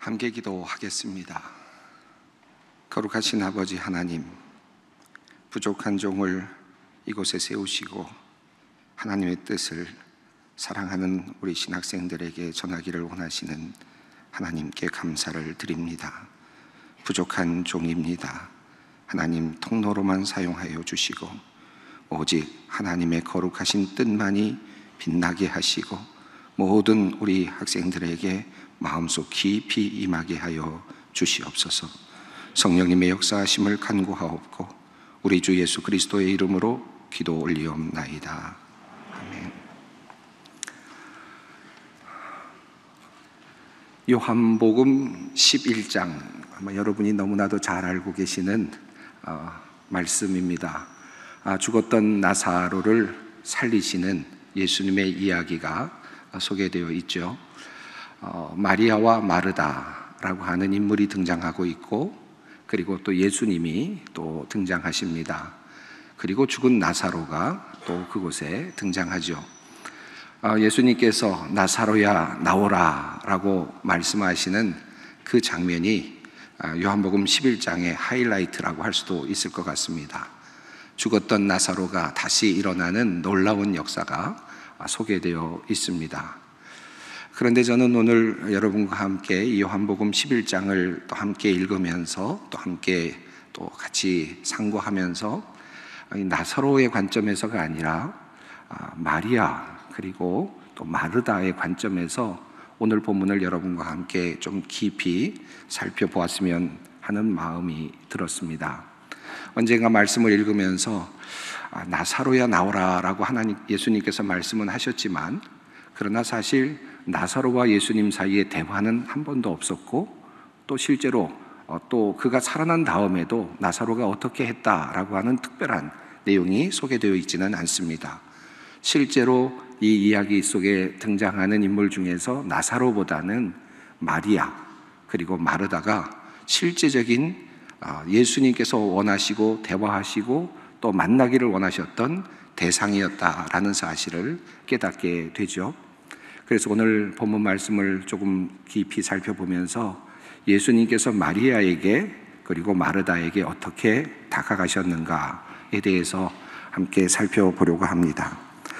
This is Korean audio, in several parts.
함께 기도하겠습니다. 거룩하신 아버지 하나님, 부족한 종을 이곳에 세우시고 하나님의 뜻을 사랑하는 우리 신학생들에게 전하기를 원하시는 하나님께 감사를 드립니다. 부족한 종입니다. 하나님 통로로만 사용하여 주시고 오직 하나님의 거룩하신 뜻만이 빛나게 하시고 모든 우리 학생들에게 마음속 깊이 임하게 하여 주시옵소서. 성령님의 역사하심을 간구하옵고 우리 주 예수 그리스도의 이름으로 기도 올리옵나이다. 아멘. 요한복음 11장, 아마 여러분이 너무나도 잘 알고 계시는 말씀입니다. 죽었던 나사로를 살리시는 예수님의 이야기가 소개되어 있죠. 마리아와 마르다라고 하는 인물이 등장하고 있고, 그리고 또 예수님이 또 등장하십니다. 그리고 죽은 나사로가 또 그곳에 등장하죠. 예수님께서 나사로야 나오라 라고 말씀하시는 그 장면이 요한복음 11장의 하이라이트라고 할 수도 있을 것 같습니다. 죽었던 나사로가 다시 일어나는 놀라운 역사가 소개되어 있습니다. 그런데 저는 오늘 여러분과 함께 이 요한복음 11장을 또 함께 읽으면서 또 함께 또 같이 상고하면서 나사로의 관점에서가 아니라 마리아 그리고 또 마르다의 관점에서 오늘 본문을 여러분과 함께 좀 깊이 살펴보았으면 하는 마음이 들었습니다. 언젠가 말씀을 읽으면서 나사로야 나오라 라고 예수님께서 말씀은 하셨지만, 그러나 사실 나사로와 예수님 사이에 대화는 한 번도 없었고, 또 실제로 또 그가 살아난 다음에도 나사로가 어떻게 했다라고 하는 특별한 내용이 소개되어 있지는 않습니다. 실제로 이 이야기 속에 등장하는 인물 중에서 나사로보다는 마리아 그리고 마르다가 실제적인 예수님께서 원하시고 대화하시고 또 만나기를 원하셨던 대상이었다라는 사실을 깨닫게 되죠. 그래서 오늘 본문 말씀을 조금 깊이 살펴보면서 예수님께서 마리아에게 그리고 마르다에게 어떻게 다가가셨는가에 대해서 함께 살펴보려고 합니다.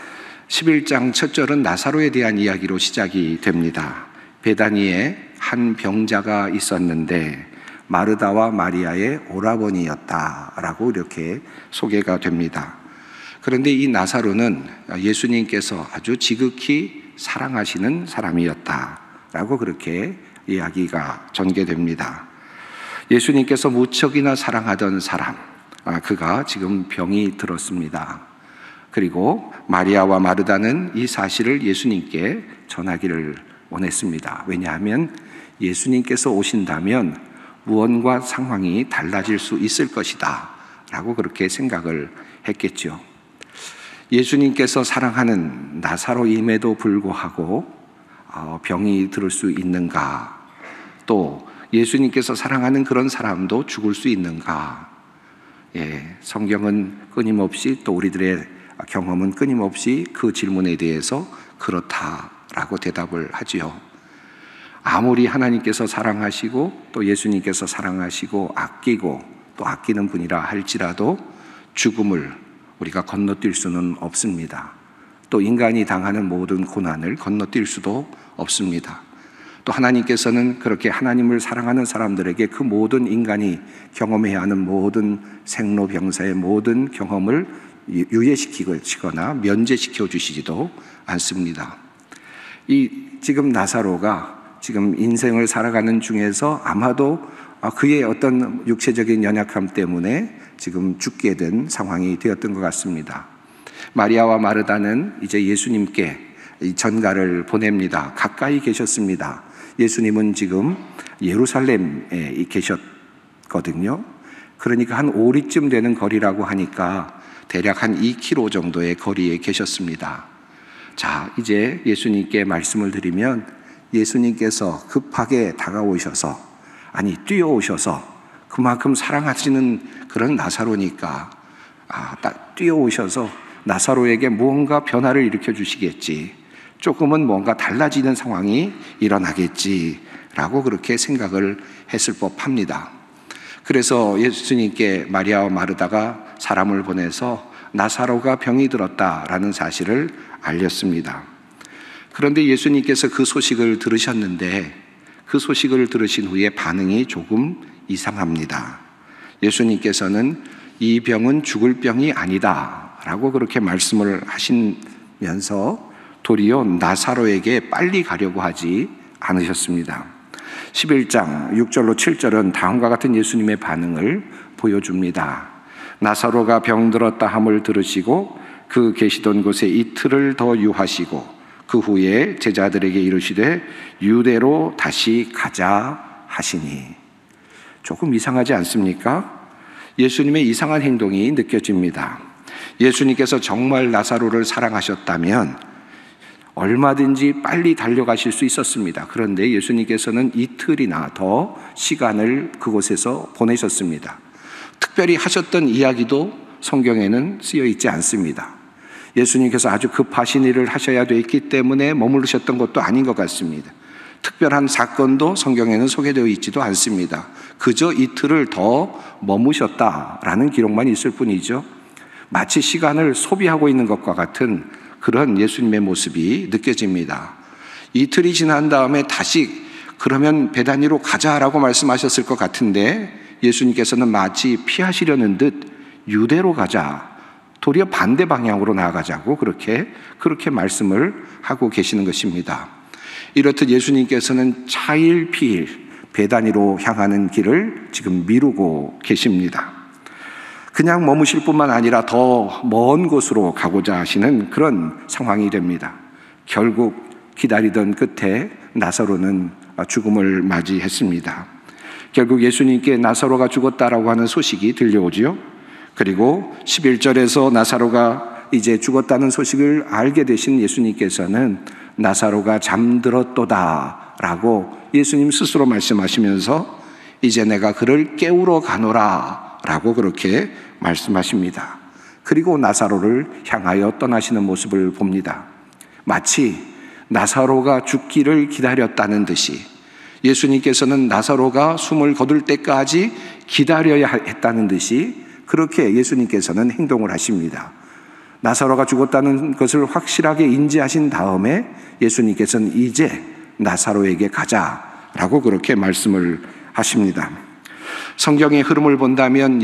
11장 첫 절은 나사로에 대한 이야기로 시작이 됩니다. 베다니에 한 병자가 있었는데 마르다와 마리아의 오라버니였다라고 이렇게 소개가 됩니다. 그런데 이 나사로는 예수님께서 아주 지극히 사랑하시는 사람이었다라고 그렇게 이야기가 전개됩니다. 예수님께서 무척이나 사랑하던 사람, 그가 지금 병이 들었습니다. 그리고 마리아와 마르다는 이 사실을 예수님께 전하기를 원했습니다. 왜냐하면 예수님께서 오신다면 무언가 상황이 달라질 수 있을 것이다 라고 그렇게 생각을 했겠죠. 예수님께서 사랑하는 나사로임에도 불구하고 병이 들을 수 있는가? 또 예수님께서 사랑하는 그런 사람도 죽을 수 있는가? 성경은 끊임없이 또 우리들의 경험은 끊임없이 그 질문에 대해서 그렇다라고 대답을 하지요. 아무리 하나님께서 사랑하시고 또 예수님께서 사랑하시고 아끼고 또 아끼는 분이라 할지라도 죽음을 우리가 건너뛸 수는 없습니다. 또 인간이 당하는 모든 고난을 건너뛸 수도 없습니다. 또 하나님께서는 그렇게 하나님을 사랑하는 사람들에게 그 모든 인간이 경험해야 하는 모든 생로병사의 모든 경험을 유예시키거나 면제시켜 주시지도 않습니다. 지금 나사로가 지금 인생을 살아가는 중에서 아마도 그의 어떤 육체적인 연약함 때문에 지금 죽게 된 상황이 되었던 것 같습니다. 마리아와 마르다는 이제 예수님께 전가를 보냅니다. 가까이 계셨습니다. 예수님은 지금 예루살렘에 계셨거든요. 그러니까 한 5리쯤 되는 거리라고 하니까 대략 한 2km 정도의 거리에 계셨습니다. 자, 이제 예수님께 말씀을 드리면 예수님께서 급하게 다가오셔서, 뛰어오셔서 그만큼 사랑하시는 그런 나사로니까 딱 뛰어오셔서 나사로에게 무언가 변화를 일으켜 주시겠지, 조금은 뭔가 달라지는 상황이 일어나겠지 라고 그렇게 생각을 했을 법합니다. 그래서 예수님께 마리아와 마르다가 사람을 보내서 나사로가 병이 들었다라는 사실을 알렸습니다. 그런데 예수님께서 그 소식을 들으셨는데 그 소식을 들으신 후에 반응이 조금 이상합니다. 예수님께서는 이 병은 죽을 병이 아니다 라고 그렇게 말씀을 하시면서 도리어 나사로에게 빨리 가려고 하지 않으셨습니다. 11장 6절로 7절은 다음과 같은 예수님의 반응을 보여줍니다. 나사로가 병들었다 함을 들으시고 그 계시던 곳에 이틀을 더 유하시고 그 후에 제자들에게 이르시되 유대로 다시 가자 하시니. 조금 이상하지 않습니까? 예수님의 이상한 행동이 느껴집니다. 예수님께서 정말 나사로를 사랑하셨다면 얼마든지 빨리 달려가실 수 있었습니다. 그런데 예수님께서는 이틀이나 더 시간을 그곳에서 보내셨습니다. 특별히 하셨던 이야기도 성경에는 쓰여 있지 않습니다. 예수님께서 아주 급하신 일을 하셔야 되기 때문에 머무르셨던 것도 아닌 것 같습니다. 특별한 사건도 성경에는 소개되어 있지도 않습니다. 그저 이틀을 더 머무셨다라는 기록만 있을 뿐이죠. 마치 시간을 소비하고 있는 것과 같은 그런 예수님의 모습이 느껴집니다. 이틀이 지난 다음에 다시 그러면 베다니로 가자라고 말씀하셨을 것 같은데 예수님께서는 마치 피하시려는 듯 유대로 가자, 도리어 반대 방향으로 나아가자고 그렇게 말씀을 하고 계시는 것입니다. 이렇듯 예수님께서는 차일피일 베다니로 향하는 길을 지금 미루고 계십니다. 그냥 머무실 뿐만 아니라 더 먼 곳으로 가고자 하시는 그런 상황이 됩니다. 결국 기다리던 끝에 나사로는 죽음을 맞이했습니다. 결국 예수님께 나사로가 죽었다라고 하는 소식이 들려오지요. 그리고 11절에서 나사로가 이제 죽었다는 소식을 알게 되신 예수님께서는 나사로가 잠들었도다 라고 예수님 스스로 말씀하시면서 이제 내가 그를 깨우러 가노라 라고 그렇게 말씀하십니다. 그리고 나사로를 향하여 떠나시는 모습을 봅니다. 마치 나사로가 죽기를 기다렸다는 듯이 예수님께서는 나사로가 숨을 거둘 때까지 기다려야 했다는 듯이 그렇게 예수님께서는 행동을 하십니다. 나사로가 죽었다는 것을 확실하게 인지하신 다음에 예수님께서는 이제 나사로에게 가자라고 그렇게 말씀을 하십니다. 성경의 흐름을 본다면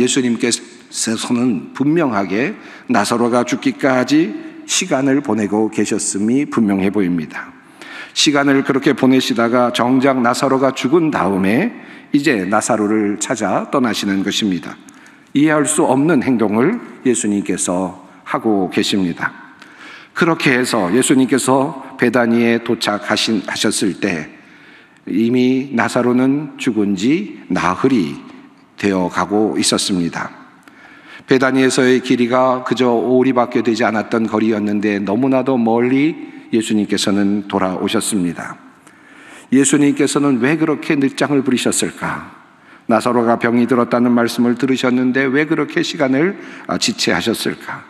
예수님께서는 분명하게 나사로가 죽기까지 시간을 보내고 계셨음이 분명해 보입니다. 시간을 그렇게 보내시다가 정작 나사로가 죽은 다음에 이제 나사로를 찾아 떠나시는 것입니다. 이해할 수 없는 행동을 예수님께서 하고 계십니다. 그렇게 해서 예수님께서 베다니에 도착하셨을 때 이미 나사로는 죽은 지 나흘이 되어 가고 있었습니다. 베다니에서의 길이가 그저 오리밖에 되지 않았던 거리였는데 너무나도 멀리 예수님께서는 돌아오셨습니다. 예수님께서는 왜 그렇게 늦장을 부리셨을까? 나사로가 병이 들었다는 말씀을 들으셨는데 왜 그렇게 시간을 지체하셨을까?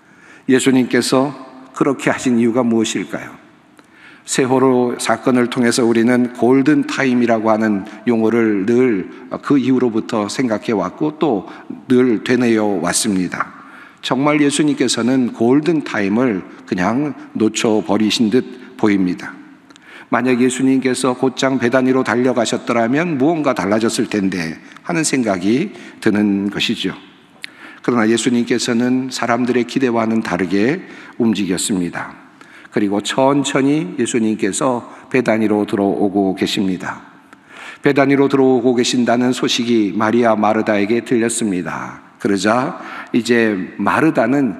예수님께서 그렇게 하신 이유가 무엇일까요? 세월호 사건을 통해서 우리는 골든타임이라고 하는 용어를 늘 그 이후로부터 생각해 왔고 또 늘 되뇌어 왔습니다. 정말 예수님께서는 골든타임을 그냥 놓쳐버리신 듯 보입니다. 만약 예수님께서 곧장 베다니로 달려가셨더라면 무언가 달라졌을 텐데 하는 생각이 드는 것이죠. 그러나 예수님께서는 사람들의 기대와는 다르게 움직였습니다. 그리고 천천히 예수님께서 베다니로 들어오고 계십니다. 베다니로 들어오고 계신다는 소식이 마리아 마르다에게 들렸습니다. 그러자 이제 마르다는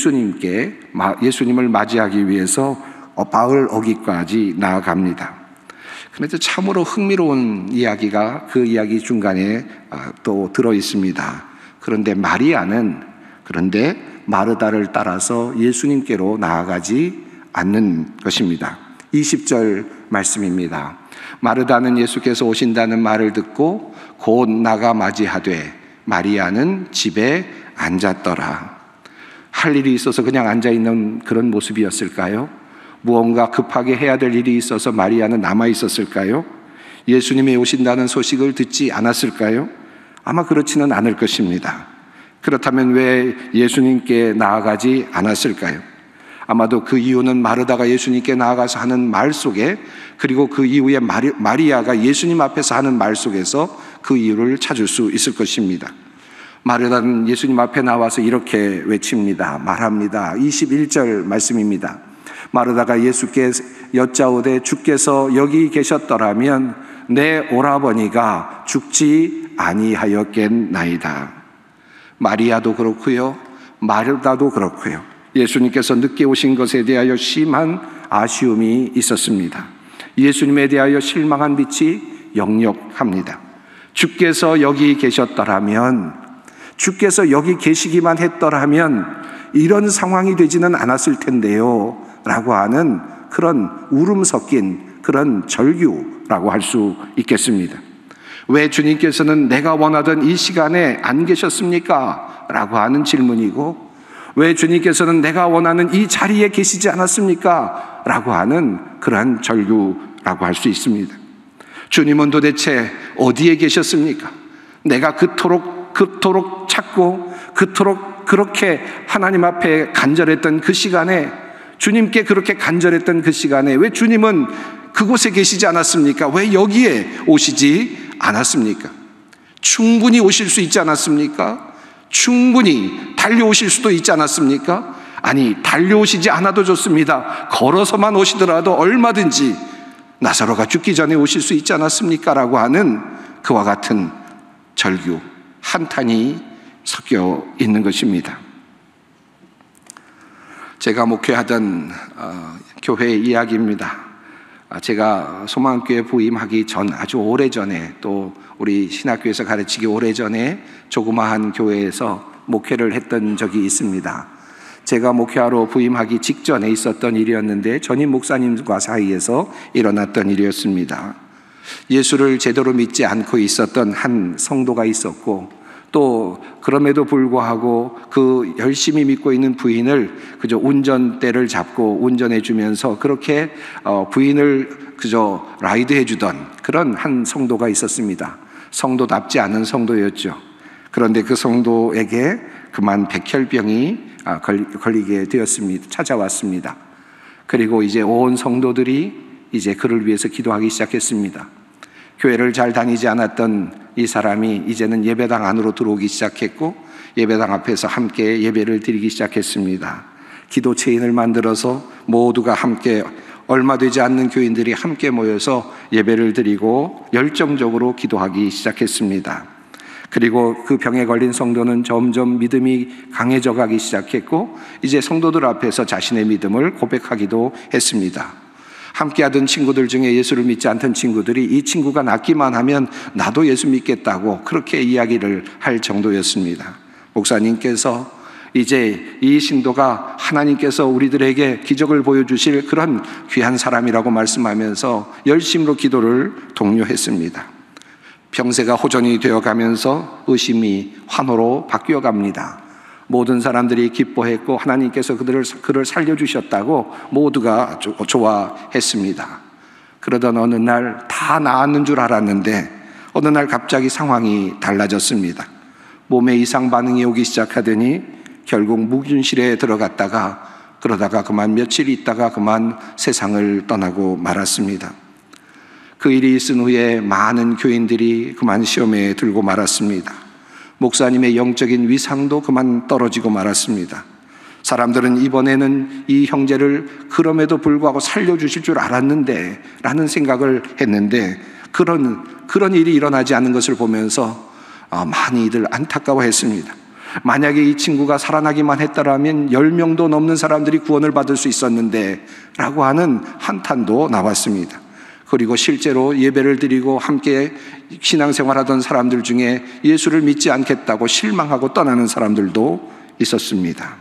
예수님을 맞이하기 위해서 바을 어기까지 나아갑니다. 그런데 참으로 흥미로운 이야기가 그 이야기 중간에 또 들어 있습니다. 그런데 마리아는 마르다를 따라서 예수님께로 나아가지 않는 것입니다. 20절 말씀입니다. 마르다는 예수께서 오신다는 말을 듣고 곧 나가 맞이하되 마리아는 집에 앉았더라. 할 일이 있어서 그냥 앉아있는 그런 모습이었을까요? 무언가 급하게 해야 될 일이 있어서 마리아는 남아 있었을까요? 예수님이 오신다는 소식을 듣지 않았을까요? 아마 그렇지는 않을 것입니다. 그렇다면 왜 예수님께 나아가지 않았을까요? 아마도 그 이유는 마르다가 예수님께 나아가서 하는 말 속에, 그리고 그 이후에 마리아가 예수님 앞에서 하는 말 속에서 그 이유를 찾을 수 있을 것입니다. 마르다는 예수님 앞에 나와서 이렇게 외칩니다. 말합니다. 21절 말씀입니다. 마르다가 예수께 여짜오되 주께서 여기 계셨더라면 내 오라버니가 죽지 아니하였겠나이다. 마리아도 그렇고요, 마르다도 그렇고요, 예수님께서 늦게 오신 것에 대하여 심한 아쉬움이 있었습니다. 예수님에 대하여 실망한 빛이 역력합니다. 주께서 여기 계셨더라면, 주께서 여기 계시기만 했더라면 이런 상황이 되지는 않았을 텐데요 라고 하는 그런 울음 섞인 그런 절규라고 할 수 있겠습니다. 왜 주님께서는 내가 원하던 이 시간에 안 계셨습니까? 라고 하는 질문이고, 왜 주님께서는 내가 원하는 이 자리에 계시지 않았습니까? 라고 하는 그러한 절규라고 할 수 있습니다. 주님은 도대체 어디에 계셨습니까? 내가 그토록 찾고 그토록 그렇게 하나님 앞에 간절했던 그 시간에, 주님께 그렇게 간절했던 그 시간에 왜 주님은 그곳에 계시지 않았습니까? 왜 여기에 오시지 않았습니까? 충분히 오실 수 있지 않았습니까? 충분히 달려오실 수도 있지 않았습니까? 아니, 달려오시지 않아도 좋습니다. 걸어서만 오시더라도 얼마든지 나사로가 죽기 전에 오실 수 있지 않았습니까? 라고 하는 그와 같은 절규, 한탄이 섞여 있는 것입니다. 제가 목회하던 교회의 이야기입니다. 제가 소망교회 부임하기 전, 아주 오래전에, 또 우리 신학교에서 가르치기 오래전에 조그마한 교회에서 목회를 했던 적이 있습니다. 제가 목회하러 부임하기 직전에 있었던 일이었는데 전임 목사님과 사이에서 일어났던 일이었습니다. 예수를 제대로 믿지 않고 있었던 한 성도가 있었고, 또 그럼에도 불구하고 그 열심히 믿고 있는 부인을 그저 운전대를 잡고 운전해 주면서 그렇게 부인을 그저 라이드해 주던 그런 한 성도가 있었습니다. 성도답지 않은 성도였죠. 그런데 그 성도에게 그만 백혈병이 걸리게 되었습니다. 찾아왔습니다. 그리고 이제 온 성도들이 이제 그를 위해서 기도하기 시작했습니다. 교회를 잘 다니지 않았던 이 사람이 이제는 예배당 안으로 들어오기 시작했고, 예배당 앞에서 함께 예배를 드리기 시작했습니다. 기도 체인을 만들어서 모두가 함께, 얼마 되지 않는 교인들이 함께 모여서 예배를 드리고 열정적으로 기도하기 시작했습니다. 그리고 그 병에 걸린 성도는 점점 믿음이 강해져 가기 시작했고, 이제 성도들 앞에서 자신의 믿음을 고백하기도 했습니다. 함께하던 친구들 중에 예수를 믿지 않던 친구들이 이 친구가 낫기만 하면 나도 예수 믿겠다고 그렇게 이야기를 할 정도였습니다. 목사님께서 이제 이 신도가 하나님께서 우리들에게 기적을 보여주실 그런 귀한 사람이라고 말씀하면서 열심으로 기도를 독려했습니다. 병세가 호전이 되어가면서 의심이 환호로 바뀌어갑니다. 모든 사람들이 기뻐했고 하나님께서 그를 살려주셨다고 모두가 좋아했습니다. 그러던 어느 날 다 나았는 줄 알았는데 어느 날 갑자기 상황이 달라졌습니다. 몸에 이상 반응이 오기 시작하더니 결국 무균실에 들어갔다가, 그러다가 그만 며칠 있다가 그만 세상을 떠나고 말았습니다. 그 일이 있은 후에 많은 교인들이 그만 시험에 들고 말았습니다. 목사님의 영적인 위상도 그만 떨어지고 말았습니다. 사람들은 이번에는 이 형제를 그럼에도 불구하고 살려주실 줄 알았는데 라는 생각을 했는데, 그런 일이 일어나지 않는 것을 보면서 많이들 안타까워했습니다. 만약에 이 친구가 살아나기만 했더라면 10명도 넘는 사람들이 구원을 받을 수 있었는데 라고 하는 한탄도 나왔습니다. 그리고 실제로 예배를 드리고 함께 신앙생활하던 사람들 중에 예수를 믿지 않겠다고 실망하고 떠나는 사람들도 있었습니다.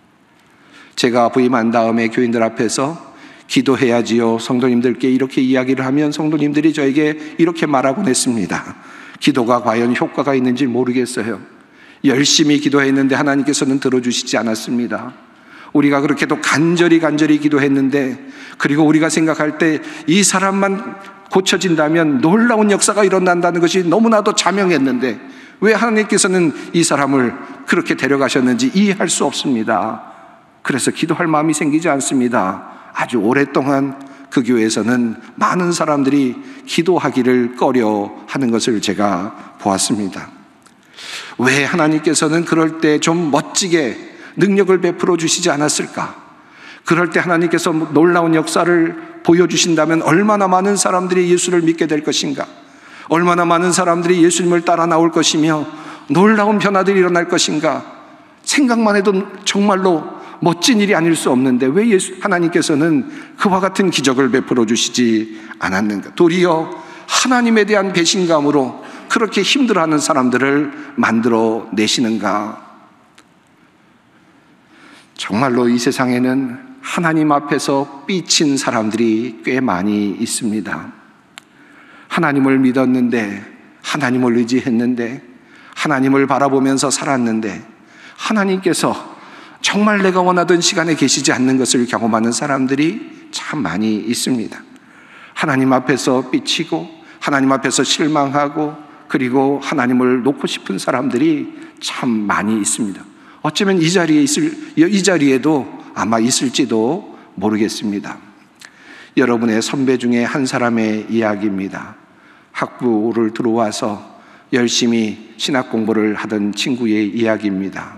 제가 부임한 다음에 교인들 앞에서 기도해야지요, 성도님들께 이렇게 이야기를 하면 성도님들이 저에게 이렇게 말하곤 했습니다. 기도가 과연 효과가 있는지 모르겠어요. 열심히 기도했는데 하나님께서는 들어주시지 않았습니다. 우리가 그렇게도 간절히 기도했는데, 그리고 우리가 생각할 때 이 사람만 고쳐진다면 놀라운 역사가 일어난다는 것이 너무나도 자명했는데 왜 하나님께서는 이 사람을 그렇게 데려가셨는지 이해할 수 없습니다. 그래서 기도할 마음이 생기지 않습니다. 아주 오랫동안 그 교회에서는 많은 사람들이 기도하기를 꺼려하는 것을 제가 보았습니다. 왜 하나님께서는 그럴 때 좀 멋지게 능력을 베풀어 주시지 않았을까? 그럴 때 하나님께서 놀라운 역사를 보여주신다면 얼마나 많은 사람들이 예수를 믿게 될 것인가? 얼마나 많은 사람들이 예수님을 따라 나올 것이며 놀라운 변화들이 일어날 것인가? 생각만 해도 정말로 멋진 일이 아닐 수 없는데 왜 하나님께서는 그와 같은 기적을 베풀어 주시지 않았는가? 도리어 하나님에 대한 배신감으로 그렇게 힘들어하는 사람들을 만들어 내시는가? 정말로 이 세상에는 하나님 앞에서 삐친 사람들이 꽤 많이 있습니다. 하나님을 믿었는데, 하나님을 의지했는데, 하나님을 바라보면서 살았는데 하나님께서 정말 내가 원하던 시간에 계시지 않는 것을 경험하는 사람들이 참 많이 있습니다. 하나님 앞에서 삐치고 하나님 앞에서 실망하고 그리고 하나님을 놓고 싶은 사람들이 참 많이 있습니다. 어쩌면 이 자리에도 아마 있을지도 모르겠습니다. 여러분의 선배 중에 한 사람의 이야기입니다. 학부를 들어와서 열심히 신학 공부를 하던 친구의 이야기입니다.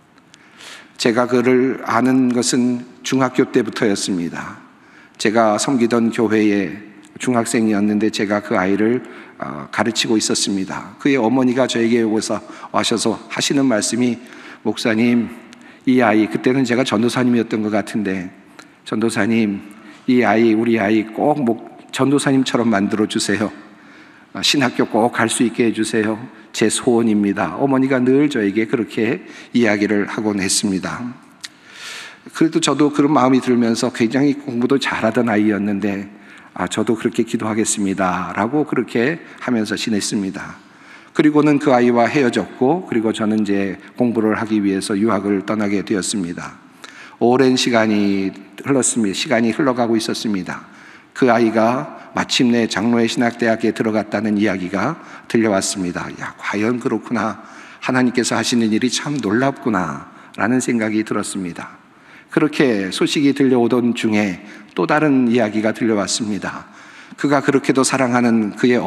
제가 그를 아는 것은 중학교 때부터였습니다. 제가 섬기던 교회의 중학생이었는데 제가 그 아이를 가르치고 있었습니다. 그의 어머니가 저에게 와셔서 하시는 말씀이, 목사님, 이 아이, 그때는 제가 전도사님이었던 것 같은데, 전도사님, 이 아이, 우리 아이 꼭 전도사님처럼 만들어 주세요. 신학교 꼭 갈 수 있게 해주세요. 제 소원입니다. 어머니가 늘 저에게 그렇게 이야기를 하곤 했습니다. 그래도 저도 그런 마음이 들면서 굉장히 공부도 잘하던 아이였는데 저도 그렇게 기도하겠습니다 라고 그렇게 하면서 지냈습니다. 그리고는 그 아이와 헤어졌고, 그리고 저는 이제 공부를 하기 위해서 유학을 떠나게 되었습니다. 오랜 시간이 흘렀습니다. 시간이 흘러가고 있었습니다. 그 아이가 마침내 장로회 신학대학에 들어갔다는 이야기가 들려왔습니다. 야, 과연 그렇구나. 하나님께서 하시는 일이 참 놀랍구나 라는 생각이 들었습니다. 그렇게 소식이 들려오던 중에 또 다른 이야기가 들려왔습니다. 그가 그렇게도 사랑하는 그의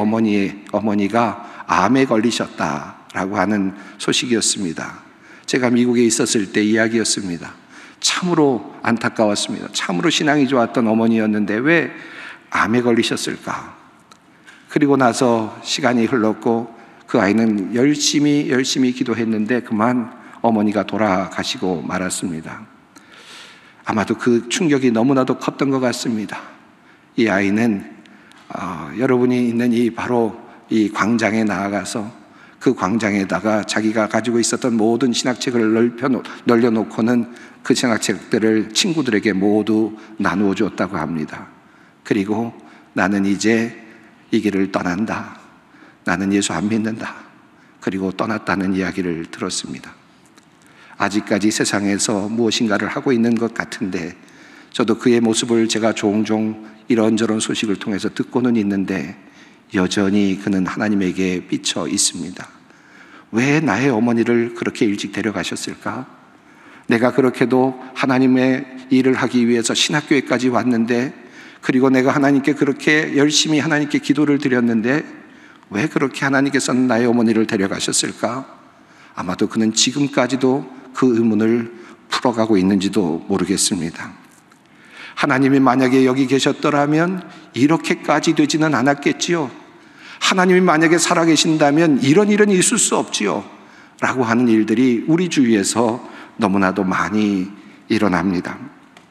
어머니가 암에 걸리셨다라고 하는 소식이었습니다. 제가 미국에 있었을 때 이야기였습니다. 참으로 안타까웠습니다. 참으로 신앙이 좋았던 어머니였는데 왜 암에 걸리셨을까? 그리고 나서 시간이 흘렀고 그 아이는 열심히 기도했는데 그만 어머니가 돌아가시고 말았습니다. 아마도 그 충격이 너무나도 컸던 것 같습니다. 이 아이는 여러분이 있는 바로 이 광장에 나아가서 그 광장에다가 자기가 가지고 있었던 모든 신학책을 널려놓고는 그 신학책들을 친구들에게 모두 나누어 주었다고 합니다. 그리고 나는 이제 이 길을 떠난다. 나는 예수 안 믿는다. 그리고 떠났다는 이야기를 들었습니다. 아직까지 세상에서 무엇인가를 하고 있는 것 같은데 저도 그의 모습을 제가 종종 이런저런 소식을 통해서 듣고는 있는데 여전히 그는 하나님에게 삐쳐 있습니다. 왜 나의 어머니를 그렇게 일찍 데려가셨을까? 내가 그렇게도 하나님의 일을 하기 위해서 신학교에까지 왔는데, 그리고 내가 하나님께 그렇게 열심히 하나님께 기도를 드렸는데 왜 그렇게 하나님께서는 나의 어머니를 데려가셨을까? 아마도 그는 지금까지도 그 의문을 풀어가고 있는지도 모르겠습니다. 하나님이 만약에 여기 계셨더라면 이렇게까지 되지는 않았겠지요. 하나님이 만약에 살아계신다면 이런 일은 있을 수 없지요 라고 하는 일들이 우리 주위에서 너무나도 많이 일어납니다.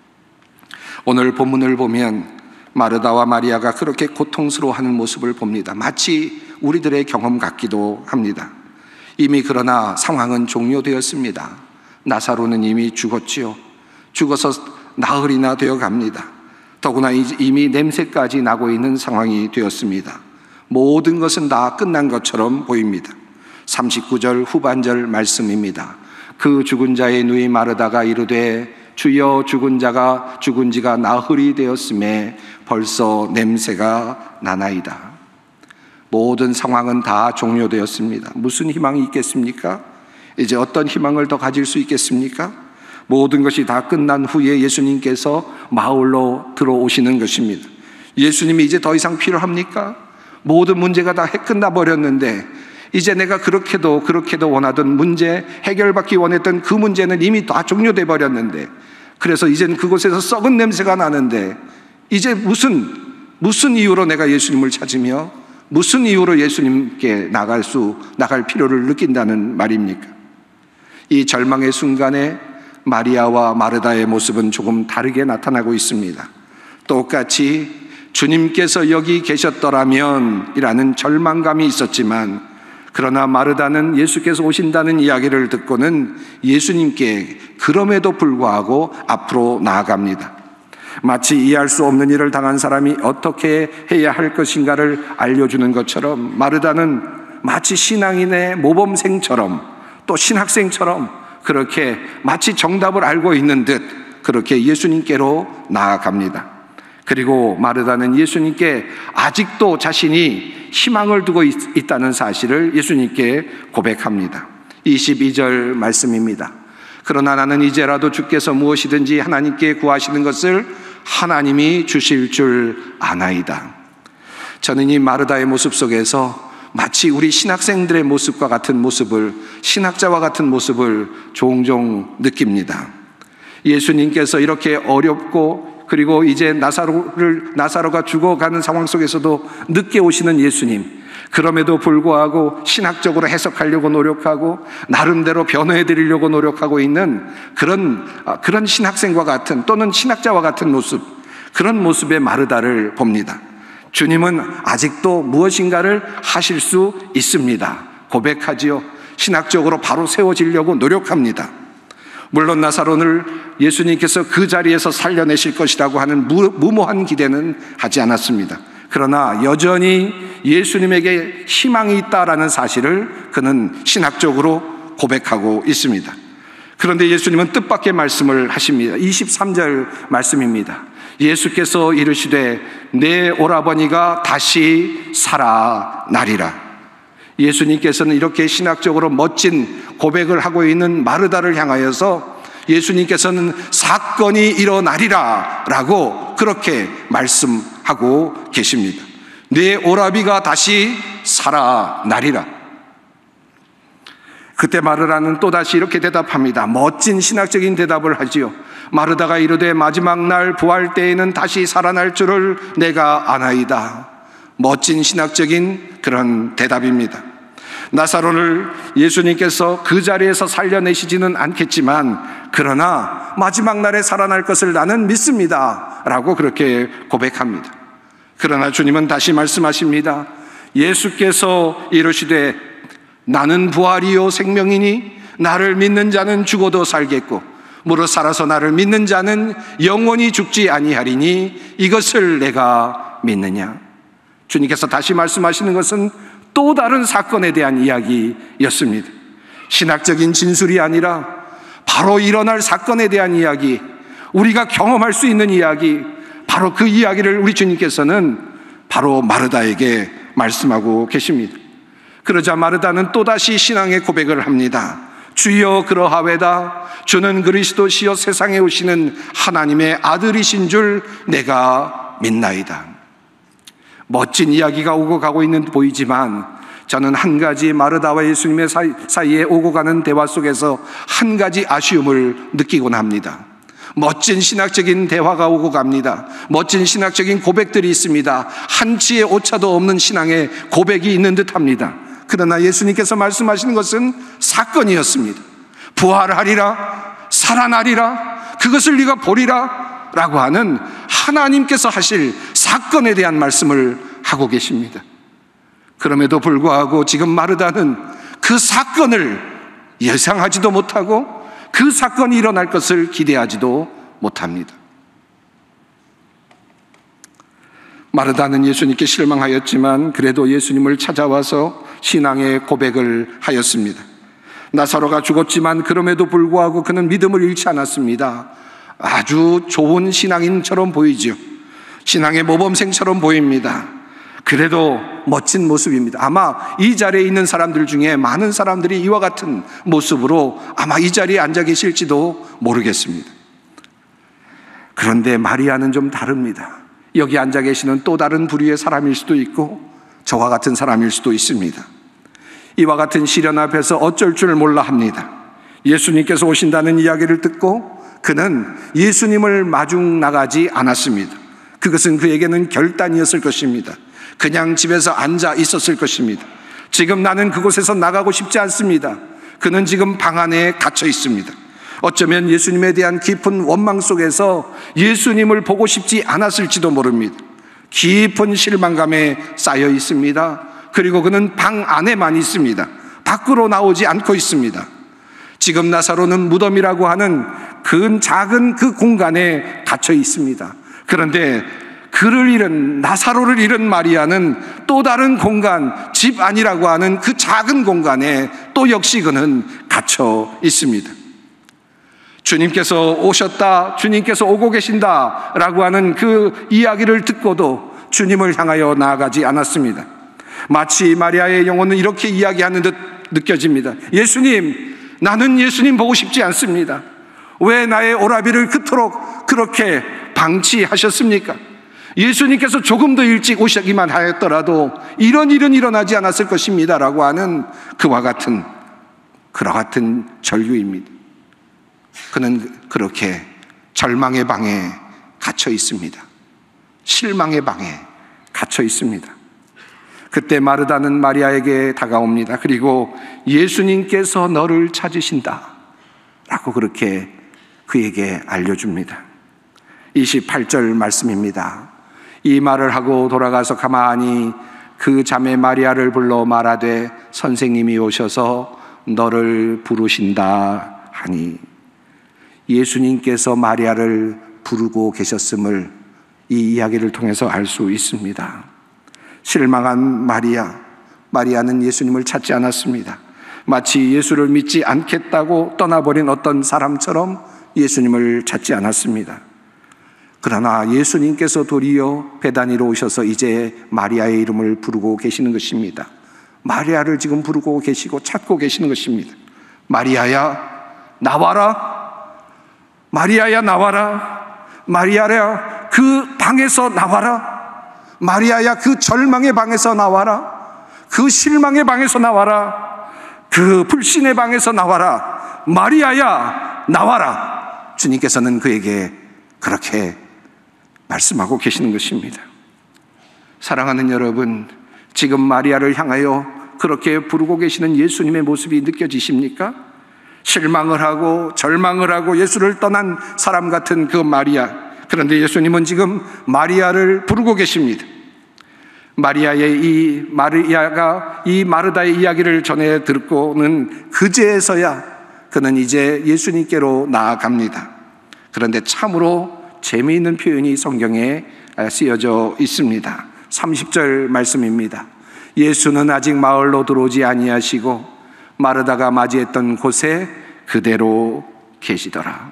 오늘 본문을 보면 마르다와 마리아가 그렇게 고통스러워하는 모습을 봅니다. 마치 우리들의 경험 같기도 합니다. 이미 그러나 상황은 종료되었습니다. 나사로는 이미 죽었지요. 죽어서 나흘이나 되어 갑니다. 더구나 이미 냄새까지 나고 있는 상황이 되었습니다. 모든 것은 다 끝난 것처럼 보입니다. 39절 후반절 말씀입니다. 그 죽은 자의 누이 마르다가 이르되 주여 죽은 지가 나흘이 되었음에 벌써 냄새가 나나이다. 모든 상황은 다 종료되었습니다. 무슨 희망이 있겠습니까? 이제 어떤 희망을 더 가질 수 있겠습니까? 모든 것이 다 끝난 후에 예수님께서 마을로 들어오시는 것입니다. 예수님이 이제 더 이상 필요합니까? 모든 문제가 다 끝나버렸는데 이제 내가 그렇게도 원하던 문제, 해결받기 원했던 그 문제는 이미 다 종료돼 버렸는데, 그래서 이제는 그곳에서 썩은 냄새가 나는데 이제 무슨 이유로 내가 예수님을 찾으며 무슨 이유로 예수님께 나갈 필요를 느낀다는 말입니까? 이 절망의 순간에 마리아와 마르다의 모습은 조금 다르게 나타나고 있습니다. 똑같이 주님께서 여기 계셨더라면 이라는 절망감이 있었지만, 그러나 마르다는 예수께서 오신다는 이야기를 듣고는 예수님께 그럼에도 불구하고 앞으로 나아갑니다. 마치 이해할 수 없는 일을 당한 사람이 어떻게 해야 할 것인가를 알려주는 것처럼 마르다는 마치 신앙인의 모범생처럼 또 신학생처럼 그렇게 마치 정답을 알고 있는 듯 그렇게 예수님께로 나아갑니다. 그리고 마르다는 예수님께 아직도 자신이 희망을 두고 있다는 사실을 예수님께 고백합니다. 22절 말씀입니다. 그러나 나는 이제라도 주께서 무엇이든지 하나님께 구하시는 것을 하나님이 주실 줄 아나이다. 저는 이 마르다의 모습 속에서 마치 우리 신학생들의 모습과 같은 모습을, 신학자와 같은 모습을 종종 느낍니다. 예수님께서 이렇게 어렵고 그리고 이제 나사로가 죽어가는 상황 속에서도 늦게 오시는 예수님, 그럼에도 불구하고 신학적으로 해석하려고 노력하고 나름대로 변호해드리려고 노력하고 있는 그런 신학생과 같은 또는 신학자와 같은 모습, 그런 모습의 마르다를 봅니다. 주님은 아직도 무엇인가를 하실 수 있습니다. 고백하지요. 신학적으로 바로 세워지려고 노력합니다. 물론 나사로를 예수님께서 그 자리에서 살려내실 것이라고 하는 무모한 기대는 하지 않았습니다. 그러나 여전히 예수님에게 희망이 있다라는 사실을 그는 신학적으로 고백하고 있습니다. 그런데 예수님은 뜻밖의 말씀을 하십니다. 23절 말씀입니다. 예수께서 이르시되 내 오라버니가 다시 살아나리라. 예수님께서는 이렇게 신학적으로 멋진 고백을 하고 있는 마르다를 향하여서 예수님께서는 사건이 일어나리라 라고 그렇게 말씀하고 계십니다. 내 오라비가 다시 살아나리라. 그때 마르다는 또다시 이렇게 대답합니다. 멋진 신학적인 대답을 하지요. 마르다가 이르되 마지막 날 부활 때에는 다시 살아날 줄을 내가 아나이다. 멋진 신학적인 그런 대답입니다. 나사로를 예수님께서 그 자리에서 살려내시지는 않겠지만 그러나 마지막 날에 살아날 것을 나는 믿습니다 라고 그렇게 고백합니다. 그러나 주님은 다시 말씀하십니다. 예수께서 이르시되 나는 부활이요 생명이니 나를 믿는 자는 죽어도 살겠고 무릇 살아서 나를 믿는 자는 영원히 죽지 아니하리니 이것을 내가 믿느냐. 주님께서 다시 말씀하시는 것은 또 다른 사건에 대한 이야기였습니다. 신학적인 진술이 아니라 바로 일어날 사건에 대한 이야기, 우리가 경험할 수 있는 이야기, 바로 그 이야기를 우리 주님께서는 바로 마르다에게 말씀하고 계십니다. 그러자 마르다는 또다시 신앙의 고백을 합니다. 주여 그러하외다. 주는 그리스도시여 세상에 오시는 하나님의 아들이신 줄 내가 믿나이다. 멋진 이야기가 오고 가고 있는 듯 보이지만 저는 한 가지 마르다와 예수님의 사이에 오고 가는 대화 속에서 한 가지 아쉬움을 느끼곤 합니다. 멋진 신학적인 대화가 오고 갑니다. 멋진 신학적인 고백들이 있습니다. 한치의 오차도 없는 신앙의 고백이 있는 듯 합니다. 그러나 예수님께서 말씀하시는 것은 사건이었습니다. 부활하리라, 살아나리라, 그것을 네가 보리라 라고 하는 하나님께서 하실 사건에 대한 말씀을 하고 계십니다. 그럼에도 불구하고 지금 마르다는 그 사건을 예상하지도 못하고 그 사건이 일어날 것을 기대하지도 못합니다. 마르다는 예수님께 실망하였지만 그래도 예수님을 찾아와서 신앙의 고백을 하였습니다. 나사로가 죽었지만 그럼에도 불구하고 그는 믿음을 잃지 않았습니다. 아주 좋은 신앙인처럼 보이죠. 신앙의 모범생처럼 보입니다. 그래도 멋진 모습입니다. 아마 이 자리에 있는 사람들 중에 많은 사람들이 이와 같은 모습으로 아마 이 자리에 앉아 계실지도 모르겠습니다. 그런데 마리아는 좀 다릅니다. 여기 앉아 계시는 또 다른 부류의 사람일 수도 있고 저와 같은 사람일 수도 있습니다. 이와 같은 시련 앞에서 어쩔 줄 몰라 합니다. 예수님께서 오신다는 이야기를 듣고 그는 예수님을 마중 나가지 않았습니다. 그것은 그에게는 결단이었을 것입니다. 그냥 집에서 앉아 있었을 것입니다. 지금 나는 그곳에서 나가고 싶지 않습니다. 그는 지금 방 안에 갇혀 있습니다. 어쩌면 예수님에 대한 깊은 원망 속에서 예수님을 보고 싶지 않았을지도 모릅니다. 깊은 실망감에 쌓여 있습니다. 그리고 그는 방 안에만 있습니다. 밖으로 나오지 않고 있습니다. 지금 나사로는 무덤이라고 하는 그 작은 그 공간에 갇혀 있습니다. 그런데 그를 잃은, 나사로를 잃은 마리아는 또 다른 공간, 집 안이라고 하는 그 작은 공간에 또 역시 그는 갇혀 있습니다. 주님께서 오셨다, 주님께서 오고 계신다 라고 하는 그 이야기를 듣고도 주님을 향하여 나아가지 않았습니다. 마치 마리아의 영혼은 이렇게 이야기하는 듯 느껴집니다. 예수님, 나는 예수님 보고 싶지 않습니다. 왜 나의 오라비를 그토록 그렇게 방치하셨습니까? 예수님께서 조금 더 일찍 오시기만 하였더라도 이런 일은 일어나지 않았을 것입니다 라고 하는 그와 같은 절규입니다. 그는 그렇게 절망의 방에 갇혀 있습니다. 실망의 방에 갇혀 있습니다. 그때 마르다는 마리아에게 다가옵니다. 그리고 예수님께서 너를 찾으신다 라고 그렇게 그에게 알려줍니다. 28절 말씀입니다. 이 말을 하고 돌아가서 가만히 그 자매 마리아를 불러 말하되 선생님이 오셔서 너를 부르신다 하니, 예수님께서 마리아를 부르고 계셨음을 이 이야기를 통해서 알 수 있습니다. 실망한 마리아는 예수님을 찾지 않았습니다. 마치 예수를 믿지 않겠다고 떠나버린 어떤 사람처럼 예수님을 찾지 않았습니다. 그러나 예수님께서 도리어 베다니로 오셔서 이제 마리아의 이름을 부르고 계시는 것입니다. 마리아를 지금 부르고 계시고 찾고 계시는 것입니다. 마리아야 나와라. 마리아야 나와라. 마리아야 그 방에서 나와라. 마리아야 그 절망의 방에서 나와라. 그 실망의 방에서 나와라. 그 불신의 방에서 나와라. 마리아야 나와라. 주님께서는 그에게 그렇게 말씀하고 계시는 것입니다. 사랑하는 여러분, 지금 마리아를 향하여 그렇게 부르고 계시는 예수님의 모습이 느껴지십니까? 실망을 하고 절망을 하고 예수를 떠난 사람 같은 그 마리아. 그런데 예수님은 지금 마리아를 부르고 계십니다. 마리아가 이 마르다의 이야기를 전해 듣고는 그제서야 그는 이제 예수님께로 나아갑니다. 그런데 참으로 재미있는 표현이 성경에 쓰여져 있습니다. 30절 말씀입니다. 예수는 아직 마을로 들어오지 아니하시고 마르다가 맞이했던 곳에 그대로 계시더라.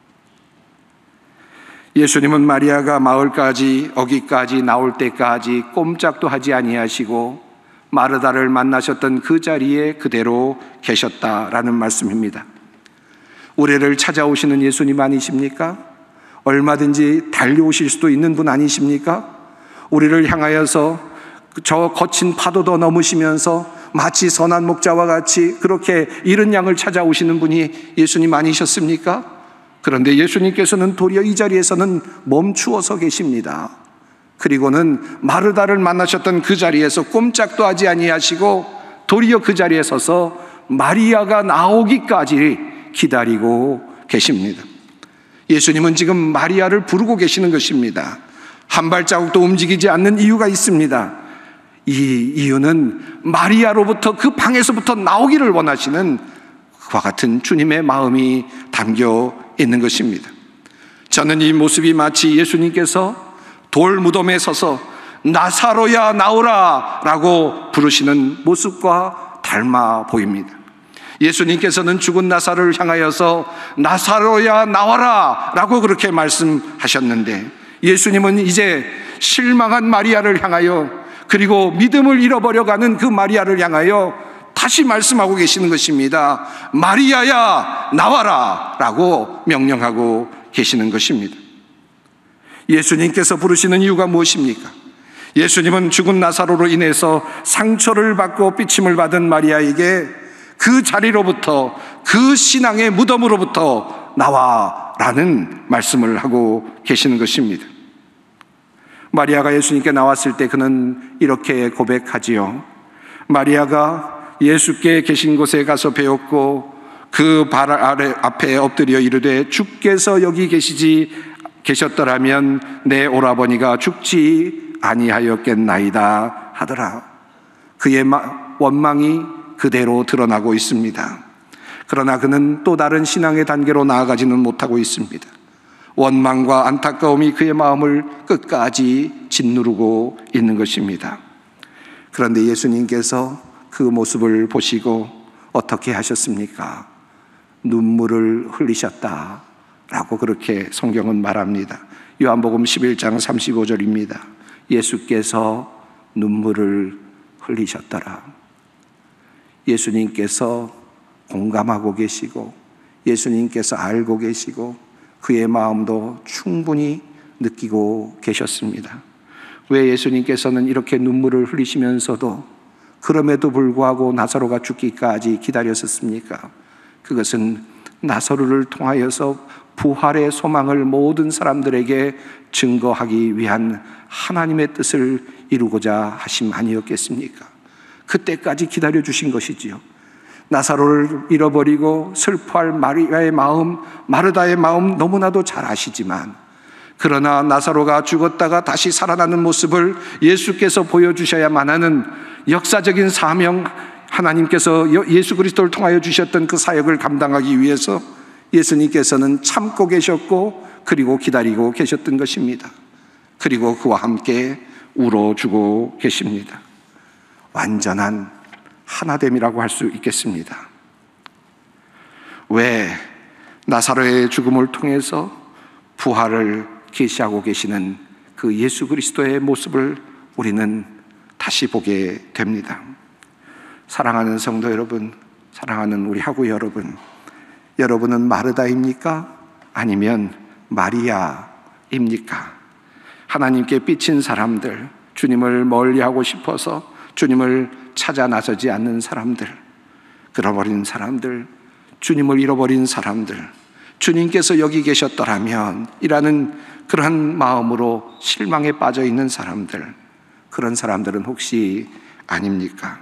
예수님은 마리아가 마을까지 어기까지 나올 때까지 꼼짝도 하지 아니하시고 마르다를 만나셨던 그 자리에 그대로 계셨다라는 말씀입니다. 우리를 찾아오시는 예수님 아니십니까? 얼마든지 달려오실 수도 있는 분 아니십니까? 우리를 향하여서 저 거친 파도도 넘으시면서 마치 선한 목자와 같이 그렇게 잃은 양을 찾아오시는 분이 예수님 아니셨습니까? 그런데 예수님께서는 도리어 이 자리에서는 멈추어서 계십니다. 그리고는 마르다를 만나셨던 그 자리에서 꼼짝도 하지 아니하시고 도리어 그 자리에 서서 마리아가 나오기까지 기다리고 계십니다. 예수님은 지금 마리아를 부르고 계시는 것입니다. 한 발자국도 움직이지 않는 이유가 있습니다. 이 이유는 마리아로부터 그 방에서부터 나오기를 원하시는 그와 같은 주님의 마음이 담겨 있는 것입니다. 저는 이 모습이 마치 예수님께서 돌 무덤에 서서 나사로야 나오라 라고 부르시는 모습과 닮아 보입니다. 예수님께서는 죽은 나사로를 향하여서 나사로야 나와라 라고 그렇게 말씀하셨는데, 예수님은 이제 실망한 마리아를 향하여, 그리고 믿음을 잃어버려가는 그 마리아를 향하여 다시 말씀하고 계시는 것입니다. 마리아야 나와라 라고 명령하고 계시는 것입니다. 예수님께서 부르시는 이유가 무엇입니까? 예수님은 죽은 나사로로 인해서 상처를 받고 삐침을 받은 마리아에게 그 자리로부터, 그 신앙의 무덤으로부터 나와라는 말씀을 하고 계시는 것입니다. 마리아가 예수님께 나왔을 때 그는 이렇게 고백하지요. 마리아가 예수께 계신 곳에 가서 배웠고 그 발 앞에 엎드려 이르되 주께서 여기 계셨더라면 내 오라버니가 죽지 아니하였겠나이다 하더라. 그의 원망이 그대로 드러나고 있습니다. 그러나 그는 또 다른 신앙의 단계로 나아가지는 못하고 있습니다. 원망과 안타까움이 그의 마음을 끝까지 짓누르고 있는 것입니다. 그런데 예수님께서 그 모습을 보시고 어떻게 하셨습니까? 눈물을 흘리셨다 라고 그렇게 성경은 말합니다. 요한복음 11장 35절입니다. 예수께서 눈물을 흘리셨더라. 예수님께서 공감하고 계시고, 예수님께서 알고 계시고, 그의 마음도 충분히 느끼고 계셨습니다. 왜 예수님께서는 이렇게 눈물을 흘리시면서도 그럼에도 불구하고 나사로가 죽기까지 기다렸었습니까? 그것은 나사로를 통하여서 부활의 소망을 모든 사람들에게 증거하기 위한 하나님의 뜻을 이루고자 하심 아니었겠습니까? 그때까지 기다려주신 것이지요. 나사로를 잃어버리고 슬퍼할 마리아의 마음, 마르다의 마음 너무나도 잘 아시지만, 그러나 나사로가 죽었다가 다시 살아나는 모습을 예수께서 보여주셔야만 하는 역사적인 사명, 하나님께서 예수 그리스도를 통하여 주셨던 그 사역을 감당하기 위해서 예수님께서는 참고 계셨고, 그리고 기다리고 계셨던 것입니다. 그리고 그와 함께 울어주고 계십니다. 완전한 하나됨이라고 할 수 있겠습니다. 왜 나사로의 죽음을 통해서 부활을 계시하고 계시는 그 예수 그리스도의 모습을 우리는 다시 보게 됩니다. 사랑하는 성도 여러분, 사랑하는 우리 하구 여러분, 여러분은 마르다입니까? 아니면 마리아입니까? 하나님께 삐친 사람들, 주님을 멀리하고 싶어서 주님을 찾아 나서지 않는 사람들, 잃어버린 사람들, 주님을 잃어버린 사람들, 주님께서 여기 계셨더라면 이라는 그러한 마음으로 실망에 빠져 있는 사람들, 그런 사람들은 혹시 아닙니까?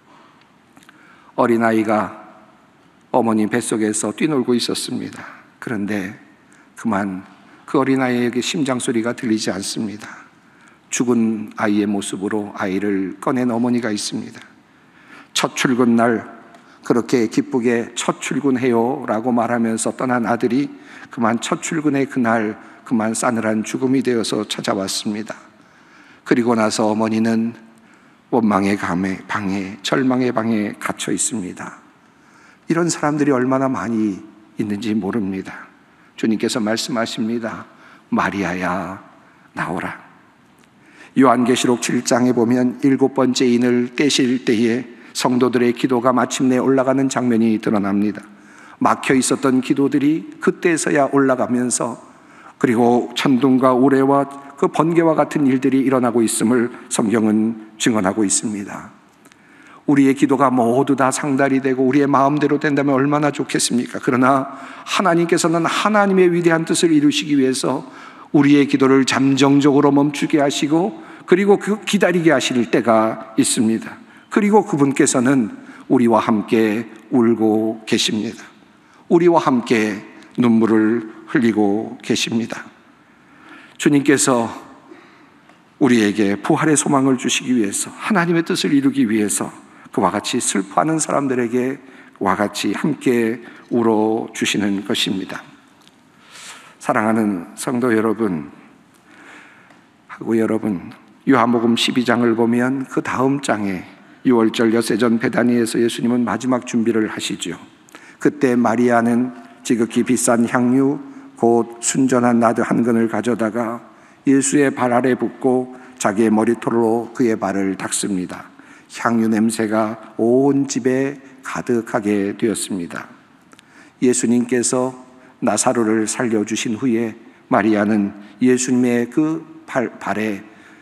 어린아이가 어머니 뱃속에서 뛰놀고 있었습니다. 그런데 그만 그 어린아이에게 심장소리가 들리지 않습니다. 죽은 아이의 모습으로 아이를 꺼낸 어머니가 있습니다. 첫 출근 날 그렇게 기쁘게 첫 출근해요 라고 말하면서 떠난 아들이 그만 첫 출근의 그날 그만 싸늘한 죽음이 되어서 찾아왔습니다. 그리고 나서 어머니는 원망의 방에, 절망의 방에 갇혀 있습니다. 이런 사람들이 얼마나 많이 있는지 모릅니다. 주님께서 말씀하십니다. 마리아야 나오라. 요한계시록 7장에 보면 7번째 인을 떼실 때에 성도들의 기도가 마침내 올라가는 장면이 드러납니다. 막혀 있었던 기도들이 그때서야 올라가면서, 그리고 천둥과 우레와 그 번개와 같은 일들이 일어나고 있음을 성경은 증언하고 있습니다. 우리의 기도가 모두 다 상달이 되고 우리의 마음대로 된다면 얼마나 좋겠습니까? 그러나 하나님께서는 하나님의 위대한 뜻을 이루시기 위해서 우리의 기도를 잠정적으로 멈추게 하시고, 그리고 그 기다리게 하실 때가 있습니다. 그리고 그분께서는 우리와 함께 울고 계십니다. 우리와 함께 눈물을 흘리고 계십니다. 주님께서 우리에게 부활의 소망을 주시기 위해서, 하나님의 뜻을 이루기 위해서 그와 같이 슬퍼하는 사람들에게 와 같이 함께 울어주시는 것입니다. 사랑하는 성도 여러분, 하고 여러분, 요한복음 12장을 보면 그 다음 장에 6월절 엿새전 베다니에서 예수님은 마지막 준비를 하시죠. 그때 마리아는 지극히 비싼 향유 곧 순전한 나드 한 근을 가져다가 예수의 발 아래 붓고 자기의 머리털로 그의 발을 닦습니다. 향유 냄새가 온 집에 가득하게 되었습니다. 예수님께서 나사로를 살려주신 후에 마리아는 예수님의 그 발에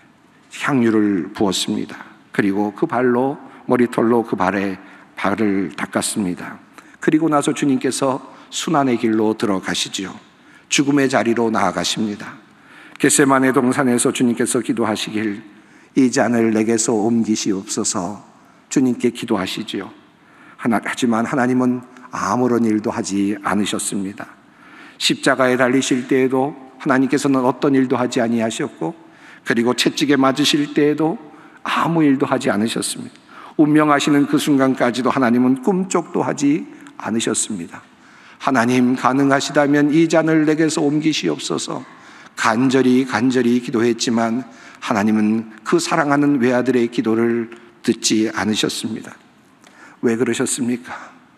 향유를 부었습니다. 그리고 그 발로 머리털로 그 발을 닦았습니다. 그리고 나서 주님께서 순환의 길로 들어가시지요. 죽음의 자리로 나아가십니다. 겟세마네 동산에서 주님께서 기도하시길 이 잔을 내게서 옮기시옵소서 주님께 기도하시지요. 하지만 하나님은 아무런 일도 하지 않으셨습니다. 십자가에 달리실 때에도 하나님께서는 어떤 일도 하지 아니하셨고, 그리고 채찍에 맞으실 때에도 아무 일도 하지 않으셨습니다. 운명하시는 그 순간까지도 하나님은 꿈쩍도 하지 않으셨습니다. 하나님 가능하시다면 이 잔을 내게서 옮기시옵소서 간절히 기도했지만 하나님은 그 사랑하는 외아들의 기도를 듣지 않으셨습니다. 왜 그러셨습니까?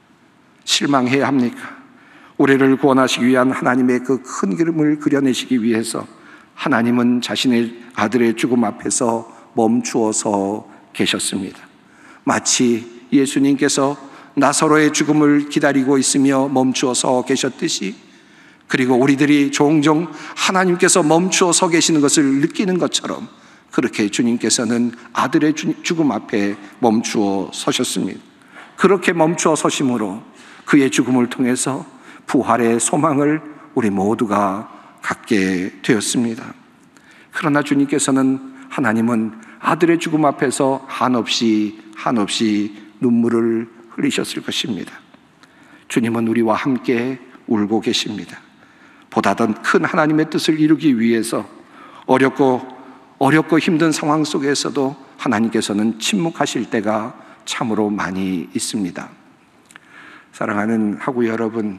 실망해야 합니까? 우리를 구원하시기 위한 하나님의 그 큰 그림을 그려내시기 위해서 하나님은 자신의 아들의 죽음 앞에서 멈추어서 계셨습니다. 마치 예수님께서 나사로의 죽음을 기다리고 있으며 멈추어서 계셨듯이, 그리고 우리들이 종종 하나님께서 멈추어 서 계시는 것을 느끼는 것처럼 그렇게 주님께서는 아들의 죽음 앞에 멈추어 서셨습니다. 그렇게 멈추어 서심으로 그의 죽음을 통해서 부활의 소망을 우리 모두가 갖게 되었습니다. 그러나 하나님은 아들의 죽음 앞에서 한없이 눈물을 흘리셨을 것입니다. 주님은 우리와 함께 울고 계십니다. 보다 더 큰 하나님의 뜻을 이루기 위해서 어렵고 힘든 상황 속에서도 하나님께서는 침묵하실 때가 참으로 많이 있습니다. 사랑하는 하구 여러분,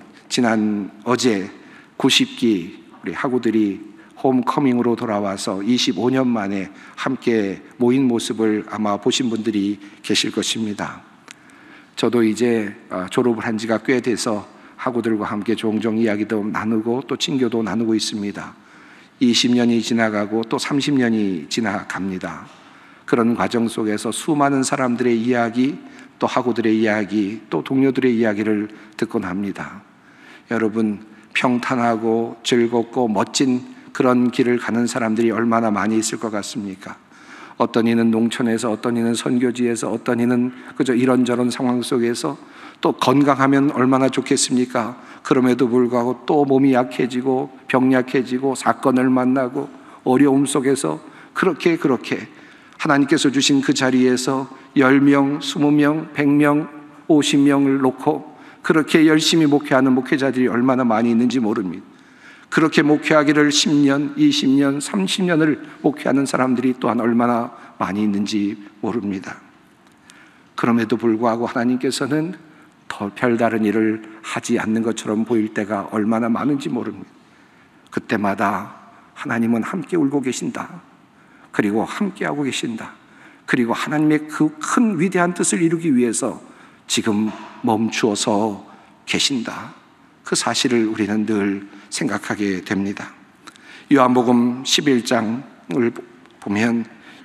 어제 90기 우리 하구들이 홈커밍으로 돌아와서 25년 만에 함께 모인 모습을 아마 보신 분들이 계실 것입니다. 저도 이제 졸업을 한 지가 꽤 돼서 하구들과 함께 종종 이야기도 나누고 또 친교도 나누고 있습니다. 20년이 지나가고 또 30년이 지나갑니다. 그런 과정 속에서 수많은 사람들의 이야기, 또 하구들의 이야기, 또 동료들의 이야기를 듣곤 합니다. 여러분, 평탄하고 즐겁고 멋진 그런 길을 가는 사람들이 얼마나 많이 있을 것 같습니까? 어떤 이는 농촌에서, 어떤 이는 선교지에서, 어떤 이는 그저 이런저런 상황 속에서, 또 건강하면 얼마나 좋겠습니까? 그럼에도 불구하고 또 몸이 약해지고 병약해지고 사건을 만나고 어려움 속에서 그렇게 하나님께서 주신 그 자리에서 10명, 20명, 100명, 50명을 놓고 그렇게 열심히 목회하는 목회자들이 얼마나 많이 있는지 모릅니다. 그렇게 목회하기를 10년, 20년, 30년을 목회하는 사람들이 또한 얼마나 많이 있는지 모릅니다. 그럼에도 불구하고 하나님께서는 더 별다른 일을 하지 않는 것처럼 보일 때가 얼마나 많은지 모릅니다. 그때마다 하나님은 함께 울고 계신다. 그리고 함께하고 계신다. 그리고 하나님의 그 큰 위대한 뜻을 이루기 위해서 지금 멈추어서 계신다. 그 사실을 우리는 늘 생각하게 됩니다. 요한복음 11장을 보면,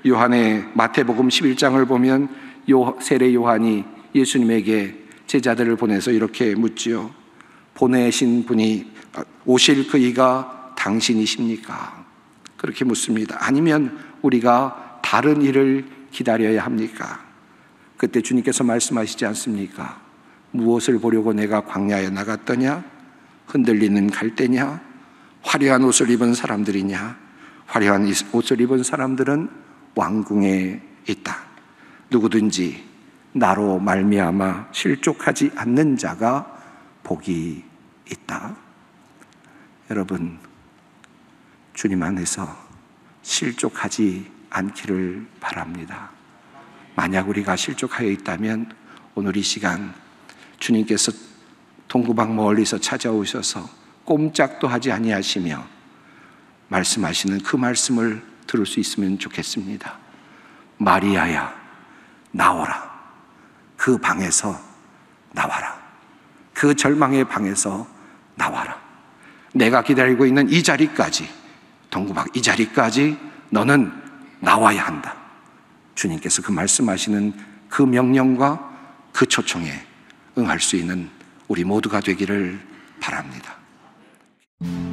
마태복음 11장을 보면 세례 요한이 예수님에게 제자들을 보내서 이렇게 묻지요. 보내신 분이 오실 그이가 당신이십니까? 그렇게 묻습니다. 아니면 우리가 다른 일을 기다려야 합니까? 그때 주님께서 말씀하시지 않습니까? 무엇을 보려고 내가 광야에 나갔더냐? 흔들리는 갈대냐? 화려한 옷을 입은 사람들이냐? 화려한 옷을 입은 사람들은 왕궁에 있다. 누구든지 나로 말미암아 실족하지 않는 자가 복이 있다. 여러분, 주님 안에서 실족하지 않기를 바랍니다. 만약 우리가 실족하여 있다면 오늘 이 시간 주님께서 동구방 멀리서 찾아오셔서 꼼짝도 하지 아니하시며 말씀하시는 그 말씀을 들을 수 있으면 좋겠습니다. 마리아야, 나오라. 그 방에서 나와라. 그 절망의 방에서 나와라. 내가 기다리고 있는 이 자리까지, 동구박 이 자리까지 너는 나와야 한다. 주님께서 그 말씀하시는 그 명령과 그 초청에 응할 수 있는 우리 모두가 되기를 바랍니다.